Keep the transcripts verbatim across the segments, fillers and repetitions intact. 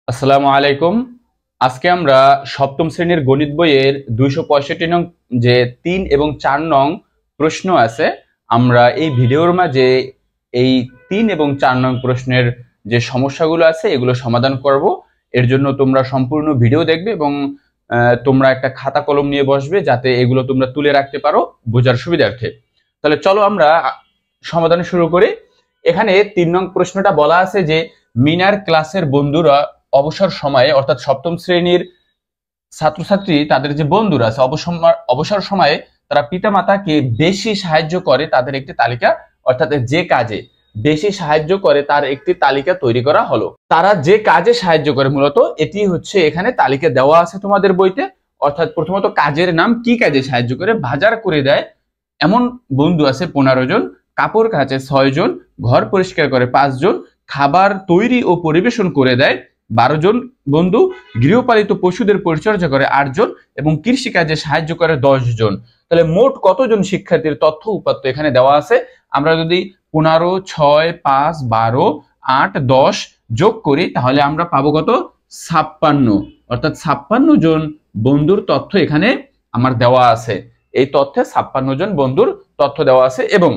আসসালামু আলাইকুম। আজকে আমরা সপ্তম শ্রেণীর গণিত বইয়ের দুইশো পঁয়ষট্টি নং যে তিন এবং চার নং প্রশ্ন আছে, আমরা এই ভিডিওর মাঝে এই তিন এবং চার নং প্রশ্নের যে সমস্যাগুলো আছে এগুলো সমাধান করব। এর জন্য তোমরা সম্পূর্ণ ভিডিও দেখবে এবং তোমরা একটা খাতা কলম নিয়ে বসবে যাতে এগুলো তোমরা তুলে রাখতে পারো বোঝার সুবিধার্থে। তাহলে চলো আমরা সমাধান শুরু করি। এখানে তিন নং প্রশ্নটা বলা আছে যে মিনার ক্লাসের বন্ধুরা অবসর সময়ে অর্থাৎ সপ্তম শ্রেণীর ছাত্রছাত্রী তাদের যে বন্ধুরা আছে অবসর সময়ে তারা পিতামাতাকে বেশি সাহায্য করে তাদের একটি তালিকা, অর্থাৎ যে কাজে বেশি সাহায্য করে তার একটি তালিকা তৈরি করা হলো। তারা যে কাজে সাহায্য করে মূলত এটি হচ্ছে এখানে তালিকা দেওয়া আছে তোমাদের বইতে। অর্থাৎ প্রথমত কাজের নাম, কি কাজে সাহায্য করে, বাজার করে দেয় এমন বন্ধু আছে পনেরো জন, কাপড় কাচে ছয় জন, ঘর পরিষ্কার করে পাঁচ জন, খাবার তৈরি ও পরিবেশন করে দেয় বারো জন বন্ধু, গৃহপালিত পশুদের পরিচর্যা করে আট জন এবং কৃষিকাজে সাহায্য করে দশ জন। তাহলে মোট কতজন শিক্ষার্থীর তথ্য উপাত্ত এখানে দেওয়া আছে। আমরা যদি পনেরো, ছয়, পাঁচ, বারো, আট, দশ যোগ করি তাহলে আমরা পাবো কত? ছাপ্পান্ন। অর্থাৎ ছাপ্পান্ন জন বন্ধুর তথ্য এখানে আমার দেওয়া আছে। এই তথ্যে ছাপ্পান্ন জন বন্ধুর তথ্য দেওয়া আছে। এবং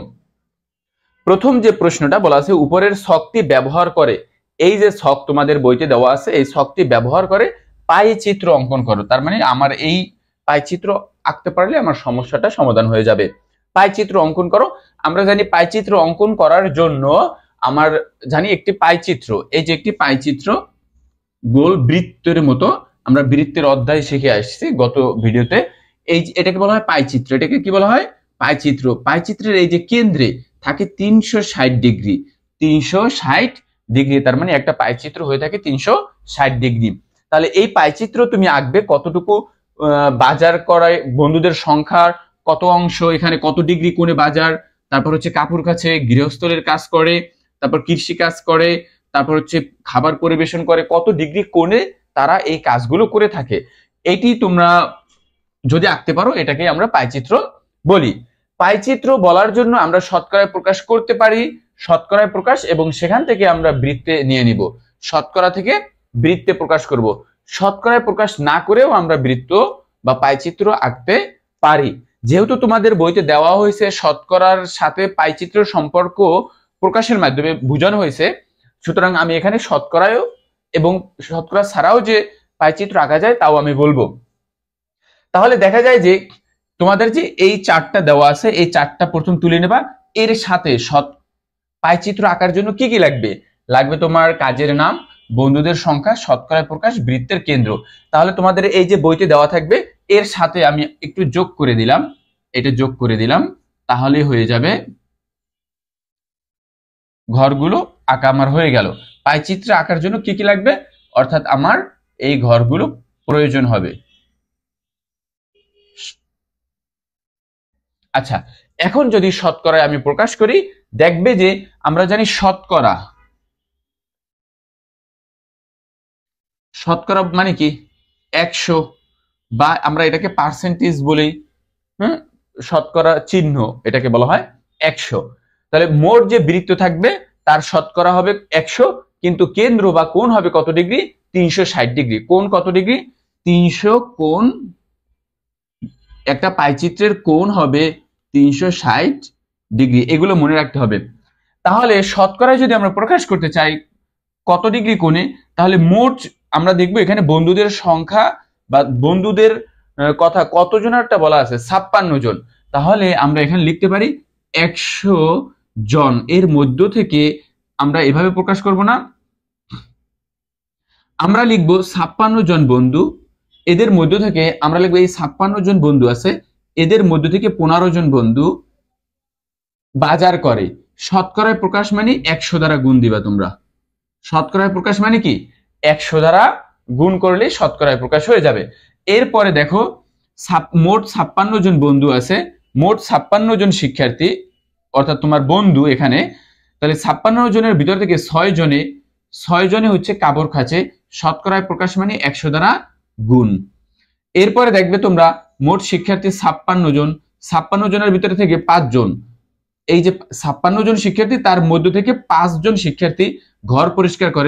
প্রথম যে প্রশ্নটা বলা আছে উপরের ছকটি ব্যবহার করে, এই যে ছক তোমাদের বইতে দেওয়া আছে এই ছকটি ব্যবহার করে পাই চিত্র অঙ্কন করো। তার মানে আমার এই পাই চিত্র আঁকতে পারলে আমার সমস্যাটা সমাধান হয়ে যাবে। পাই চিত্র অঙ্কন করো। আমরা জানি পাই চিত্র অঙ্কন করার জন্য আমার জানি একটি পাই চিত্র, এই যে একটি পাই চিত্র গোল বৃত্তের মতো, আমরা বৃত্তের অধ্যায় শিখে আসছি গত ভিডিওতে। এই এটাকে বলা হয় পাই চিত্র। এটাকে কি বলা হয়? পাই চিত্র। পাই চিত্রের এই যে কেন্দ্রে থাকে তিনশো ষাট ডিগ্রি, তিনশো ষাট ডিগ্রি, তার মানে একটা পাইচিত্র হয়ে থাকে তিনশো ষাট ডিগ্রি। তাহলে এই পাইচিত্র তুমি আঁকবে কতটুকু বাজার করায় বন্ধুদের সংখ্যার কত অংশ, এখানে কত ডিগ্রি কোণে বাজার, তারপর হচ্ছে কাপড় কাছে গৃহস্থলের কাজ করে, তারপর কৃষি কাজ করে, তারপর হচ্ছে খাবার পরিবেশন করে, কত ডিগ্রি কোণে তারা এই কাজগুলো করে থাকে। এটি তোমরা যদি আঁকতে পারো এটাকে আমরা পাইচিত্র বলি। পাইচিত্র বলার জন্য আমরা শতকরায় প্রকাশ করতে পারি, শতকরায় প্রকাশ, এবং সেখান থেকে আমরা বৃত্তে নিয়ে নিব, শতকরা থেকে বৃত্তে প্রকাশ করব। শতকরায় প্রকাশ না করেও আমরা বৃত্ত বা পাইচিত্র আঁকতে পারি। যেহেতু তোমাদের বইতে দেওয়া হয়েছে শতকরার সাথে পাইচিত্রের সম্পর্ক প্রকাশের মাধ্যমে বোঝানো হয়েছে, সুতরাং আমি এখানে শতকরায়ও এবং শতকরা ছাড়াও যে পাইচিত্র আঁকা যায় তাও আমি বলবো। তাহলে দেখা যায় যে তোমাদের যে এই চারটা দেওয়া আছে এই চারটা প্রথম তুলে নেবা। এর সাথে শত পাইচিত্র আঁকার জন্য কি কি লাগবে? লাগবে তোমার কাজের নাম, বন্ধুদের সংখ্যা, শতকরায় প্রকাশ, বৃত্তের কেন্দ্র। তাহলে তোমাদের এই যে বইতে দেওয়া থাকবে এর সাথে আমি একটু যোগ করে দিলাম, এটা যোগ করে দিলাম, তাহলে হয়ে যাবে ঘরগুলো আঁকা আমার হয়ে গেল। পাইচিত্র আঁকার জন্য কি কি লাগবে, অর্থাৎ আমার এই ঘরগুলো প্রয়োজন হবে। আচ্ছা, এখন যদি শতকরায় আমি প্রকাশ করি দেখবে যে আমরা জানি শতকরা, শতকরা মানে কি একশো, বা আমরা এটাকে পার্সেন্টেজ বলি, হ্যাঁ, শতকরা চিহ্ন এটাকে বলা হয় একশো। তাহলে মোট যে বৃত্ত থাকবে তার শতকরা হবে একশো, কিন্তু কেন্দ্র বা কোণ হবে কত ডিগ্রি? তিনশো ষাট ডিগ্রি। কোণ কত ডিগ্রি? তিনশো। কোণ একটা পাইচিত্রের কোণ হবে তিনশো ষাট ডিগ্রি, এগুলো মনে রাখতে হবে। তাহলে শতকরায় যদি আমরা প্রকাশ করতে চাই কত ডিগ্রি কোণে, তাহলে মোট আমরা দেখবো এখানে বন্ধুদের সংখ্যা বা বন্ধুদের কথা কতজনেরটা বলা আছে, ছাপ্পান্ন জন। তাহলে আমরা এখানে লিখতে পারি একশো জন। এর মধ্য থেকে আমরা এভাবে প্রকাশ করব না, আমরা লিখবো ছাপ্পান্ন জন বন্ধু, এদের মধ্য থেকে আমরা লিখবো এই ছাপ্পান্ন জন বন্ধু আছে, এদের মধ্য থেকে পনেরো জন বন্ধু বাজার করে। শতকরায় প্রকাশ মানে একশো দ্বারা গুণ দিবা তোমরা। শতকরায় প্রকাশ মানে কি একশো দ্বারা গুণ করলে শতকরায় প্রকাশ হয়ে যাবে। এরপরে দেখো মোট ছাপ্পান্ন জন বন্ধু আছে, মোট ছাপ্পান্ন জন শিক্ষার্থী অর্থাৎ তোমার বন্ধু এখানে। তাহলে ছাপ্পান্ন জনের ভিতর থেকে ছয় জনে ছয় জনে হচ্ছে কাপড় খাচ্ছে, শতকরায় প্রকাশ মানে একশো দ্বারা গুণ। এরপরে দেখবে তোমরা মোট শিক্ষার্থী ছাপ্পান্ন জন, ছাপ্পান্ন জনের ভিতরে থেকে পাঁচ জন, এই যে ছাপ্পান্ন জন শিক্ষার্থী তার মধ্য থেকে পাঁচ জন শিক্ষার্থী ঘর পরিষ্কার করে,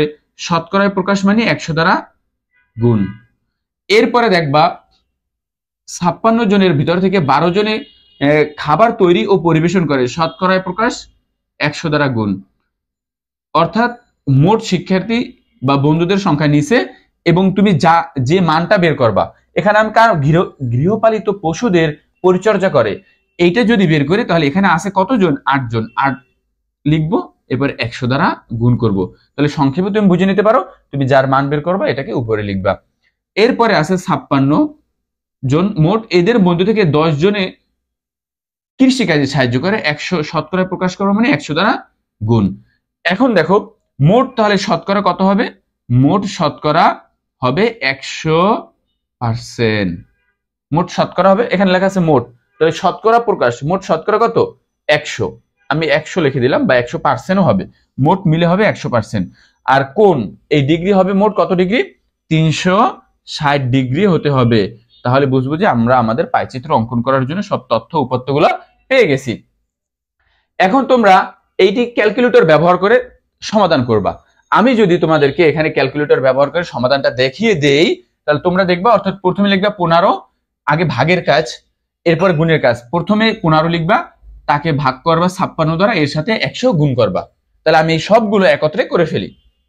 শতকরায় প্রকাশ মানে একশো দ্বারা গুণ। এরপরে দেখবা ছাপ্পান্ন জনের ভিতর থেকে বারো জনে খাবার তৈরি ও পরিবেশন করে, শতকরায় প্রকাশ একশো দ্বারা গুণ। অর্থাৎ মোট শিক্ষার্থী বা বন্ধুদের সংখ্যা নিচে এবং তুমি যা যে মানটা বের করবা, এখানে আমি কারণ গৃহ গৃহপালিত পশুদের পরিচর্যা করে এইটা যদি বের করি তাহলে এখানে আছে কতজন, আটজন, আট লিখবো, এবার একশো দ্বারা গুণ করব। তাহলে সংক্ষেপে তুমি বুঝে নিতে পারো, তুমি যার মান বের করবা এটাকে উপরে লিখবা। এরপরে আছে ছাপ্পান্ন জন, মোট এদের মধ্যে থেকে দশ জনে কৃষিকাজে সাহায্য করে, একশো শতকরা প্রকাশ করবো মানে একশো দ্বারা গুণ। এখন দেখো মোট তাহলে শতকরা কত হবে, মোট শতকরা হবে একশো পার্সেন্ট। মোট শতকরা হবে, এখানে লেখা আছে মোট, তাহলে শতকরা প্রকাশ মোট শতকরা কত, একশো, আমি একশো লিখে দিলাম, বা একশো পার্সেন্টও হবে, মোট মিলে হবে একশো পার্সেন্ট। আর কোন এই ডিগ্রি হবে মোট কত ডিগ্রি, তিনশো ষাট ডিগ্রি হতে হবে। তাহলে বুঝবো যে আমরা আমাদের পাইচিত্র অঙ্কন করার জন্য সব তথ্য উপাত্তগুলো পেয়ে গেছি। এখন তোমরা এইটি ক্যালকুলেটর ব্যবহার করে সমাধান করবা। আমি যদি তোমাদেরকে এখানে ক্যালকুলেটর ব্যবহার করে সমাধানটা দেখিয়ে দেই তাহলে তোমরা দেখবা, অর্থাৎ প্রথমে লিখবা পনেরো, আগে ভাগের কাজ, এরপর গুণের কাজ। প্রথমে পনেরো লিখবা, তাকে ভাগ করবা ছাপ্পান্ন দ্বারা, এর সাথে একশো গুণ করবা। তাহলে আমি এই সবগুলো একত্রে করে ফেলি,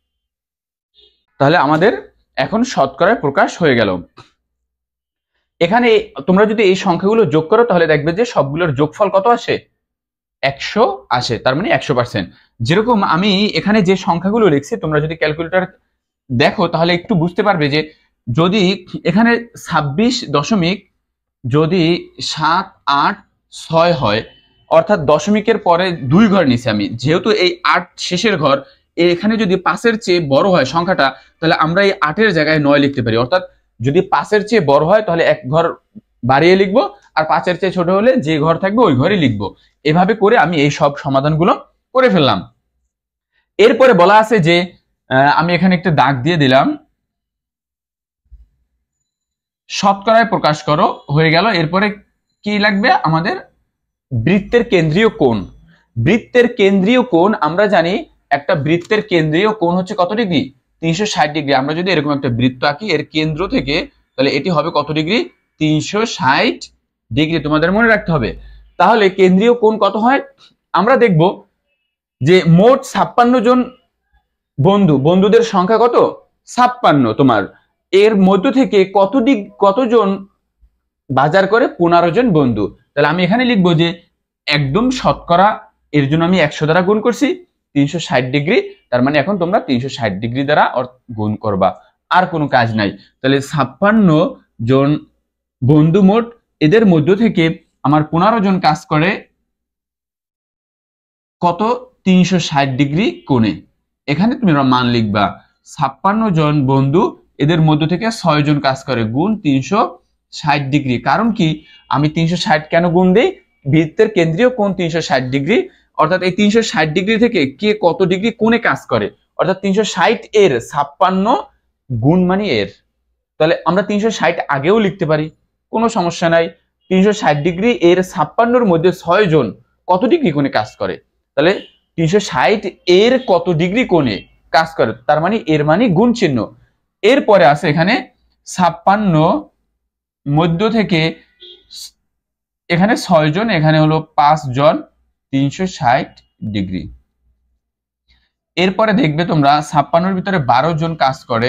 তাহলে আমাদের এখন শতকরায় প্রকাশ হয়ে গেল। এখানে তোমরা যদি এই সংখ্যাগুলো যোগ করো তাহলে দেখবে যে সবগুলোর যোগফল কত আসে, একশো আসে, তার মানে একশো পার্সেন্ট। যেরকম আমি এখানে যে সংখ্যাগুলো লিখছি তোমরা যদি ক্যালকুলেটর দেখো তাহলে একটু বুঝতে পারবে যে যদি এখানে ছাব্বিশ দশমিক যদি সাত আট ছয় হয়, অর্থাৎ দশমিকের পরে দুই ঘর নিচে আমি, যেহেতু এই আট শেষের ঘর, এখানে যদি পাঁচের চেয়ে বড় হয় সংখ্যাটা তাহলে আমরা এই আটের জায়গায় নয় লিখতে পারি। অর্থাৎ যদি পাঁচের চেয়ে বড় হয় তাহলে এক ঘর বাড়িয়ে লিখবো, আর পাঁচের চেয়ে ছোট হলে যে ঘর থাকবে ওই ঘরে লিখবো। এভাবে করে আমি এই সব সমাধানগুলো করে ফেললাম। এরপরে বলা আছে যে আমি এখানে একটা দাগ দিয়ে দিলাম, শতকরায় প্রকাশ করো, হয়ে গেল। এরপরে কি লাগবে আমাদের, বৃত্তের কেন্দ্রীয় কোণ। বৃত্তের কেন্দ্রীয় কোণ আমরা জানি একটা বৃত্তের কেন্দ্রীয় কোণ হচ্ছে কত ডিগ্রি, তিনশো ষাট ডিগ্রি। আমরা যদি এরকম একটা বৃত্ত আঁকি এর কেন্দ্র থেকে, তাহলে এটি হবে কত ডিগ্রি, তিনশো ষাট ডিগ্রি, তোমাদের মনে রাখতে হবে। তাহলে কেন্দ্রীয় কোণ কত হয়, আমরা দেখব যে মোট ছাপ্পান্ন জন বন্ধু, বন্ধুদের সংখ্যা কত, ছাপ্পান্ন, তোমার এর মধ্য থেকে কত ডিগ কতজন বাজার করে, পনেরো জন বন্ধু। তাহলে আমি এখানে লিখবো যে একদম শতকরা, এর জন্য আমি একশো দ্বারা গুণ করছি তিনশো ষাট ডিগ্রি, তার মানে এখন তোমরা তিনশো ষাট ডিগ্রি দ্বারা গুণ করবা, আর কোনো কাজ নাই। তাহলে ছাপ্পান্ন জন বন্ধু মোট, এদের মধ্য থেকে আমার পনেরো জন কাজ করে কত, তিনশো ষাট ডিগ্রি কোণে। এখানে তুমি মান লিখবা, ছাপ্পান্ন জন বন্ধু এদের মধ্য থেকে ছয় জন কাজ করে, গুণ তিনশো ষাট ডিগ্রি। কারণ কি, আমি তিনশো ষাট কেন গুণ দেই, বৃত্তের কেন্দ্রীয় কোণ তিনশো ষাট ডিগ্রি, অর্থাৎ এই তিনশো ষাট ডিগ্রি থেকে কে কত ডিগ্রি কোণে কাজ করে, অর্থাৎ তিনশো ষাট এর ছাপ্পান্ন গুণ মানে এর। তাহলে আমরা তিনশো ষাট আগেও লিখতে পারি, কোনো সমস্যা নাই। তিনশো ষাট ডিগ্রি এর ছাপ্পান্নর মধ্যে ছয় জন কত ডিগ্রি কোণে কাজ করে, তাহলে তিনশো ষাট এর কত ডিগ্রি কোণে কাজ করে, তার মানে এর মানে গুণ চিহ্ন। এরপরে আছে এখানে ছাপ্পান্ন মধ্য থেকে এখানে ছয় জন, এখানে হলো পাঁচ জন, তিনশো ষাট ডিগ্রি। এরপরে দেখবে তোমরা ছাপ্পান্নর ভিতরে বারো জন কাজ করে,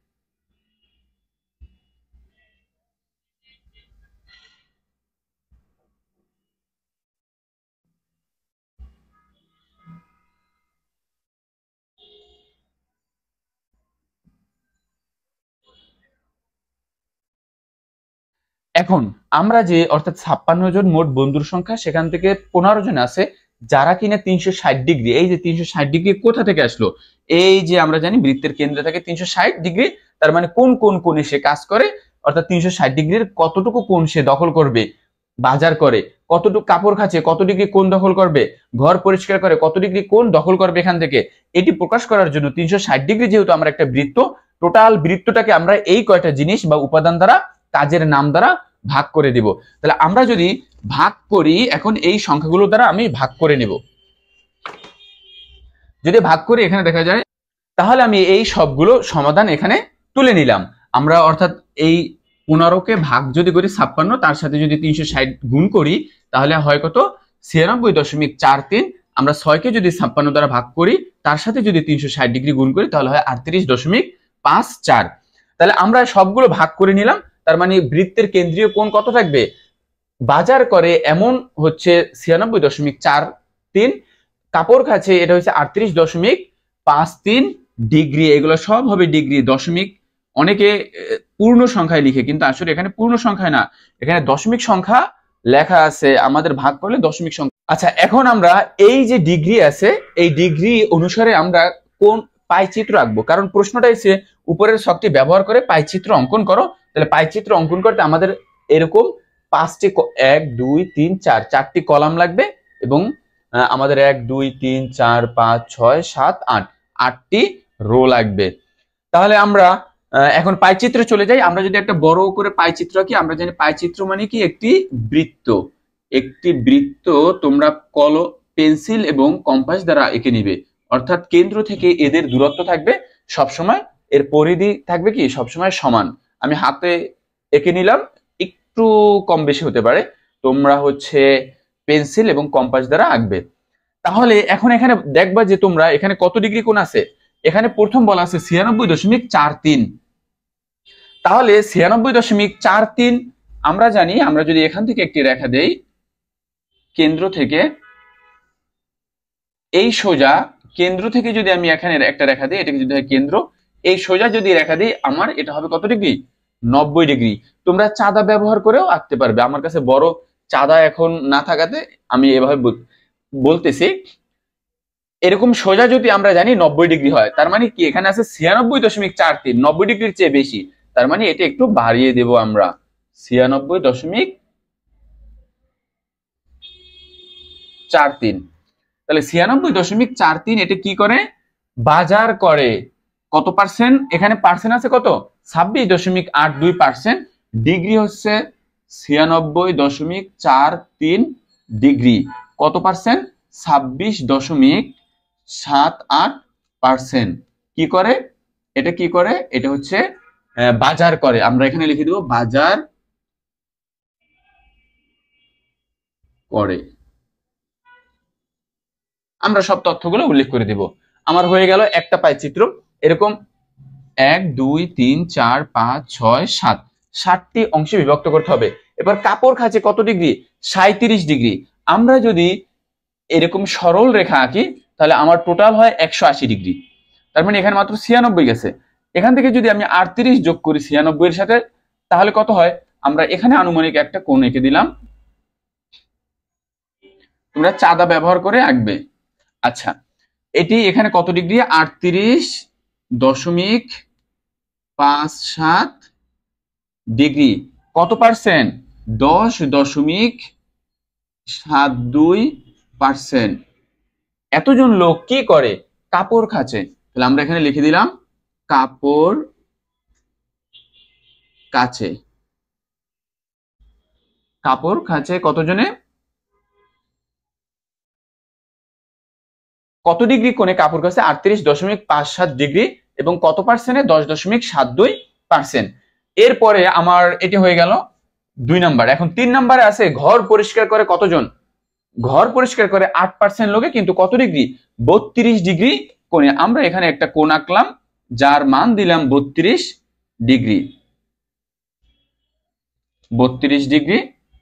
এখন আমরা যে অর্থাৎ ছাপ্পান্ন জন মোট বন্ধুর সংখ্যা, সেখান থেকে পনেরো জন আছে যারা কিনা তিনশো ষাট ডিগ্রি, এই যে তিনশো ষাট ডিগ্রি কোথা থেকে আসলো, এই যে আমরা জানি বৃত্তের কেন্দ্রে থাকে তিনশো ষাট ডিগ্রি, তার মানে কোন কোন কোণে সে কাজ করে, অর্থাৎ তিনশো ষাট ডিগ্রির কতটুকু কোণ সে দখল করবে, বাজার করে কতটুকু, কাপড় খাচ্ছে কত ডিগ্রি কোণ দখল করবে, ঘর পরিষ্কার করে কত ডিগ্রি কোণ দখল করবে, এখান থেকে এটি প্রকাশ করার জন্য তিনশো ষাট ডিগ্রি, যেহেতু আমরা একটা বৃত্ত, টোটাল বৃত্তটাকে আমরা এই কয়টা জিনিস বা উপাদান দ্বারা, কাজের নাম দ্বারা ভাগ করে দিব। তাহলে আমরা যদি ভাগ করি, এখন এই সংখ্যাগুলো দ্বারা আমি ভাগ করে নেব, যদি ভাগ করি এখানে দেখা যায় তাহলে আমি এই সবগুলো সমাধান এখানে তুলে নিলাম। আমরা অর্থাৎ এই পনেরোকে ভাগ যদি করি ছাপ্পান্ন, তার সাথে যদি তিনশো ষাট গুণ করি তাহলে হয় কত, ছিয়ানব্বই দশমিক চার তিন। আমরা ছয়কে যদি ছাপ্পান্ন দ্বারা ভাগ করি, তার সাথে যদি তিনশো ষাট ডিগ্রি গুণ করি তাহলে হয় আটত্রিশ দশমিক পাঁচ চার। তাহলে আমরা সবগুলো ভাগ করে নিলাম। তার মানে বৃত্তের কেন্দ্রীয় কোণ কত থাকবে, বাজার করে এমন হচ্ছে ছিয়ানব্বই দশমিক চার তিন, কাপড় খাচ্ছে এটা হচ্ছে আটত্রিশ দশমিক পাঁচ তিন ডিগ্রি। এগুলো সব হবে ডিগ্রি। দশমিক অনেকে পূর্ণ সংখ্যায় লিখে, কিন্তু আসলে এখানে পূর্ণ সংখ্যায় না, এখানে দশমিক সংখ্যা লেখা আছে, আমাদের ভাগ করলে দশমিক সংখ্যা। আচ্ছা, এখন আমরা এই যে ডিগ্রি আছে, এই ডিগ্রি অনুসারে আমরা কোন পাইচিত্র আঁকবো, কারণ প্রশ্নটা এসে উপরের ছকটি ব্যবহার করে পাইচিত্র অঙ্কন করো। তাহলে পাইচিত্র অঙ্কন করতে আমাদের এরকম পাঁচটি, এক দুই তিন চার, চারটি কলাম লাগবে, এবং আমাদের এক দুই তিন চার পাঁচ ছয় সাত আট, আটটি রো লাগবে। তাহলে আমরা এখন পাইচিত্রে চলে যাই। আমরা যদি একটা বড় করে পাইচিত্র আঁকি, আমরা জানি পাইচিত্র মানে কি, একটি বৃত্ত। একটি বৃত্ত তোমরা কল পেন্সিল এবং কম্পাস দ্বারা এঁকে নিবে, অর্থাৎ কেন্দ্র থেকে এদের দূরত্ব থাকবে সবসময়, এর পরিধি থাকবে কি সবসময় সমান। আমি হাতে এঁকে নিলাম, একটু কম বেশি হতে পারে, তোমরা হচ্ছে পেন্সিল এবং কম্পাস দ্বারা আঁকবে। তাহলে এখন এখানে দেখবা যে তোমরা এখানে কত ডিগ্রি কোণ আছে। এখানে প্রথম বলা আছে ছিয়ানব্বই দশমিক চার তিন। তাহলে ছিয়ানব্বই দশমিক চার তিন আমরা জানি, আমরা যদি এখান থেকে একটি রেখা দেই, কেন্দ্র থেকে এই সোজা, কেন্দ্র থেকে যদি আমি এখানে একটা রেখা দিই, এটাকে যদি হয় কেন্দ্র, এই সোজা যদি রেখা দিই, আমার এটা হবে কত ডিগ্রি, নব্বই ডিগ্রি। তোমরা চাঁদা ব্যবহার করেও আঁকতে পারবে, আমার কাছে বড় চাঁদা এখন না থাকাতে আমি এভাবে বলতেছি। এরকম সোজা যদি আমরা জানি নব্বই ডিগ্রি হয়, তার মানে কি এখানে আছে ছিয়ানব্বই দশমিক চার তিন, নব্বই ডিগ্রির চেয়ে বেশি, তার মানে এটা একটু বাড়িয়ে দেব আমরা, ছিয়ানব্বই দশমিক চার তিন। তাহলে ছিয়ানব্বই দশমিক চার তিন এটা কি করে, বাজার করে কত পার্সেন্ট, এখানে পার্সেন্ট আছে কত, ছাব্বিশ দশমিক আট দুই পার্সেন্ট। ডিগ্রি হচ্ছে ছিয়ানব্বই দশমিক চার তিন ডিগ্রি, কত পার্সেন্ট, ছাব্বিশ দশমিক সাত আট পার্সেন্ট। কি করে এটা, কি করে এটা হচ্ছে বাজার করে। আমরা এখানে লিখে দেব বাজার করে, আমরা সব তথ্যগুলো উল্লেখ করে দেব। আমার হয়ে গেল একটা পাইচিত্র। এরকম এক দুই তিন চার পাঁচ ছয় সাত, ষাটটি অংশে বিভক্ত করতে হবে। এবার কাপড় খাচ্ছে কত ডিগ্রি, সাঁইত্রিশ ডিগ্রি। আমরা যদি এরকম সরল রেখা আঁকি তাহলে আমার টোটাল হয় একশো আশি ডিগ্রি, তার মানে এখানে মাত্র ছিয়ানব্বই গেছে। এখান থেকে যদি আমি আটত্রিশ যোগ করি ছিয়ানব্বই এর সাথে, তাহলে কত হয়, আমরা এখানে আনুমানিক একটা কোণ এঁকে দিলাম, তোমরা চাঁদা ব্যবহার করে আঁকবে। আচ্ছা, এটি এখানে কত ডিগ্রি, আটত্রিশ দশমিক পাঁচ সাত ডিগ্রি, কত পার্সেন্ট, দশ দশমিক সাত দুই পার্সেন্ট। এতজন লোক কি করে, কাপড় খাচ্ছে। তাহলে আমরা এখানে লিখে দিলাম কাপড় কাছে, কাপড় খাচ্ছে কতজনে, কত ডিগ্রি কোণে কাপড় কাছে, আটত্রিশ দশমিক পাঁচ সাত ডিগ্রি, এবং কত পার্সেন্টে, দশ দশমিক সাত দুই পার্সেন্ট। এরপরে আমার এটি হয়ে গেল দুই নাম্বার। এখন তিন নাম্বারে আছে ঘর পরিষ্কার করে কতজন, ঘর পরিষ্কার করে আট পার্সেন্ট লোকে, কিন্তু কত ডিগ্রি, বত্রিশ ডিগ্রি কোণে। আমরা এখানে একটা কোণ আঁকলাম যার মান দিলাম বত্রিশ ডিগ্রি, বত্রিশ ডিগ্রি,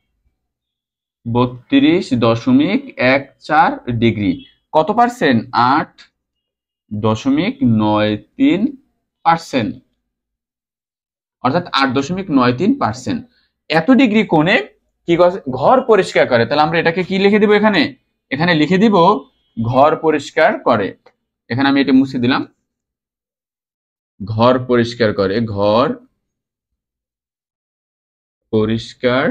বত্রিশ দশমিক এক চার ডিগ্রি, কত পার্সেন্ট, আট দশমিক নয় তিন পার্সেন্ট, অর্থাৎ আট দশমিক নয় তিন পার্সেন্ট। এত ডিগ্রি কোণে কি ঘর পরিষ্কার করে। তাহলে আমরা এটাকে কি লিখে দিব, এখানে এখানে লিখে দিব ঘর পরিষ্কার করে। এখানে আমি এটা মুছে দিলাম, ঘর পরিষ্কার করে, ঘর পরিষ্কার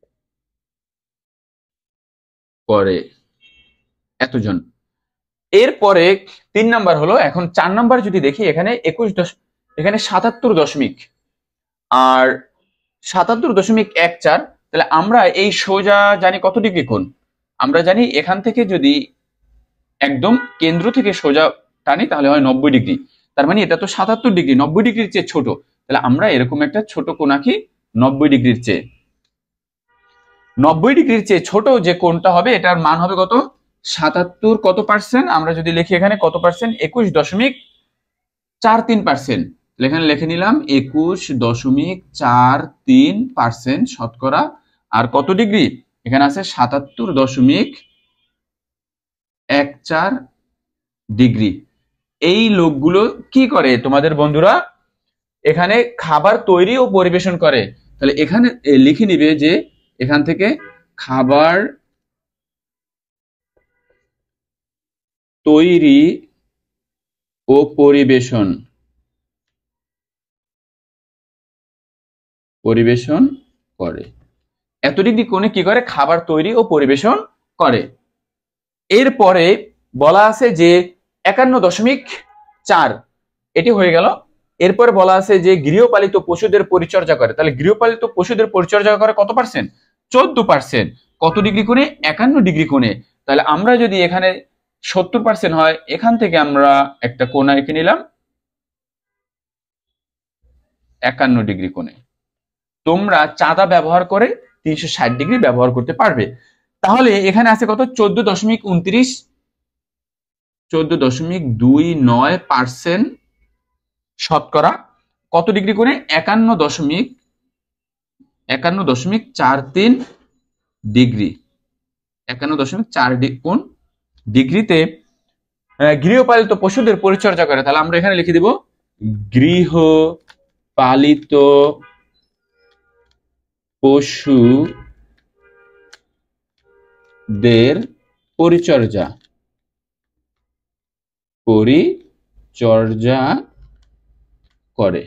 করে এতজন। এরপরে তিন নাম্বার হলো, এখন চার নাম্বার যদি দেখি, এখানে একুশ দশ, এখানে সাতাত্তর দশমিক আর সাতাত্তর দশমিক এক চার। তাহলে আমরা এই সোজা জানি কত ডিগ্রি কোণ, আমরা জানি এখান থেকে যদি একদম কেন্দ্র থেকে সোজা টানি তাহলে হয় নব্বই ডিগ্রি। তার মানে এটা তো সাতাত্তর ডিগ্রি, নব্বই ডিগ্রির চেয়ে ছোট। তাহলে আমরা এরকম একটা ছোট কোণ আঁকি নব্বই ডিগ্রির চেয়ে। নব্বই ডিগ্রির চেয়ে ছোট যে কোণটা হবে এটার মান হবে কত? সাতাত্তর কত পার্সেন্ট? আমরা যদি লিখি এখানে কত পার্সেন্ট, একুশ দশমিক চার তিন পার্সেন্ট। এখানে লিখে নিলাম একুশ দশমিক চার তিন পার্সেন্ট শতকরা। আর কত ডিগ্রি? এখানে আছে সাতাত্তর দশমিক এক চার ডিগ্রি। এই লোকগুলো কি করে তোমাদের বন্ধুরা? এখানে খাবার তৈরি ও পরিবেশন করে। তাহলে এখানে লিখে নিবে যে এখান থেকে খাবার তৈরি ও পরিবেশন পরিবেশন করে। এত ডিগ্রি কোণে কি করে? খাবার তৈরি ও পরিবেশন করে। এরপরে বলা আছে যে একান্ন দশমিক চার, এটি হয়ে গেল। এরপরে বলা আছে যে গৃহপালিত পশুদের পরিচর্যা করে। তাহলে গৃহপালিত পশুদের পরিচর্যা করে কত পার্সেন্ট? চোদ্দ পার্সেন্ট। কত ডিগ্রি কোণে? একান্ন ডিগ্রি কোণে। তাহলে আমরা যদি এখানে সত্তর পার্সেন্ট হয়, এখান থেকে আমরা একটা কোণ এঁকে নিলাম একান্ন ডিগ্রি কোণে। তোমরা চাঁদা ব্যবহার করে তিনশো ষাট ডিগ্রি ব্যবহার করতে পারবে। তাহলে এখানে আছে কত? চোদ্দ দশমিক উনত্রিশ, চোদ্দ দশমিক দুই নয় পার্সেন্ট শতকরা কত ডিগ্রি কোণে? একান্ন দশমিক একান্ন দশমিক চার তিন ডিগ্রি। একান্ন দশমিক চার কোণ ডিগ্রিতে গৃহপালিত পশুদের পরিচর্যা করে। তাহলে আমরা এখানে লিখে দিব গৃহপালিত পশুদের পরিচর্যা পরিচর্যা করে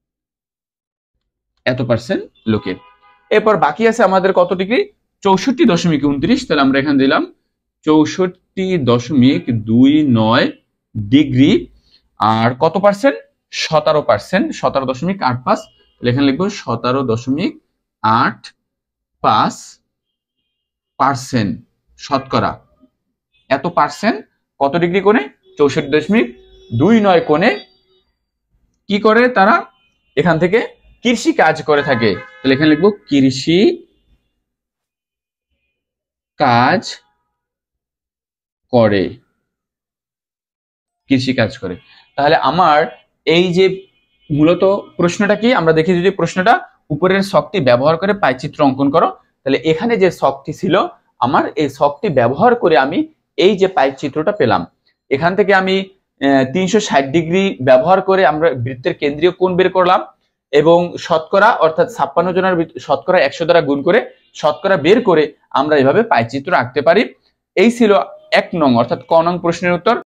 এত পার্সেন্ট লোকের। এরপর বাকি আছে আমাদের কত ডিগ্রি? চৌষট্টি দশমিক উনত্রিশ। তাহলে আমরা এখানে দিলাম চৌষট্টি দশমিক দুই নয় ডিগ্রি। আর কত পার্সেন্ট? সতেরো পার্সেন্ট, সতেরো দশমিক আট পাঁচ। এখানে লিখবো সতেরো দশমিক আট পাঁচ পার্সেন্ট শতকরা। এত পার্সেন্ট কত ডিগ্রি কোণে? চৌষট্টি দশমিক দুই নয় কোণে কি করে তারা? এখান থেকে কৃষি কাজ করে থাকে। তাহলে এখানে লিখবো কৃষি কাজ করে, কৃষি কাজ করে। তাহলে আমার এই যে মূলত প্রশ্নটা কি আমরা দেখি, যদি প্রশ্নটা উপরের ছকটি ব্যবহার করে পাইচিত্র অঙ্কন করো, তাহলে এখানে যে ছকটি ছিল আমার, এই ছকটি ব্যবহার করে আমি এই যে পাইচিত্রটা পেলাম। এখান থেকে আমি তিনশো ষাট ডিগ্রি ব্যবহার করে আমরা বৃত্তের কেন্দ্রীয় কোণ বের করলাম এবং শতকরা অর্থাৎ ছাপ্পান্ন জনের শতকরা একশো দ্বারা গুণ করে শতকরা বের করে আমরা এভাবে পাইচিত্র আঁকতে পারি। এই ছিল এক নং অর্থাৎ ক নং প্রশ্নের উত্তর।